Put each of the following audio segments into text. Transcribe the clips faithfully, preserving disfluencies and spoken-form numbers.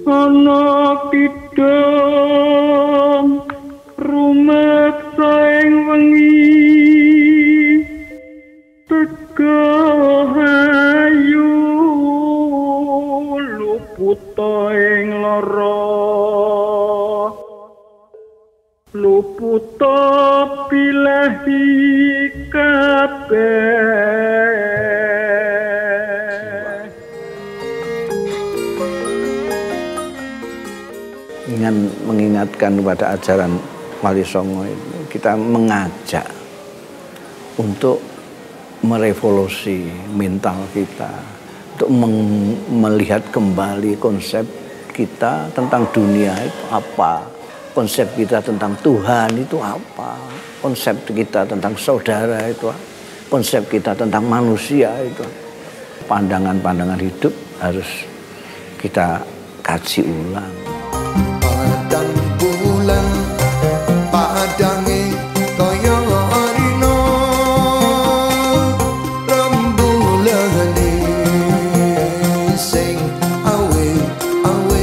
ana kidung rumeksa ing wengi teka hayu luputa ing lara luputa pilahi kabeh. Dengan mengingatkan kepada ajaran Wali Songo itu, kita mengajak untuk merevolusi mental kita, untuk melihat kembali konsep kita tentang dunia itu apa, konsep kita tentang Tuhan itu apa, konsep kita tentang saudara itu apa, konsep kita tentang manusia itu apa. Pandangan-pandangan hidup harus kita kaji ulang. Padang bulan padange kaya rino rembulane sing awe awe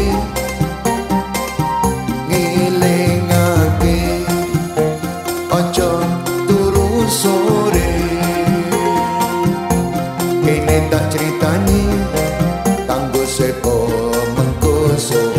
ngelingake aja turu sore kene tak critani kanggo sepo mengko sore.